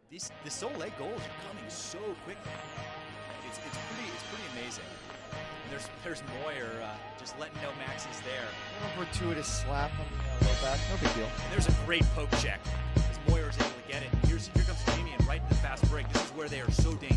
The sole leg goals are coming so quickly. It's pretty amazing. And there's Moyer just letting know Max is there. A little gratuitous slap on the low back, no big deal. And there's a great poke check as Moyer is able to get it. And here comes Jamie, and right in the fast break. This is where they are so dangerous.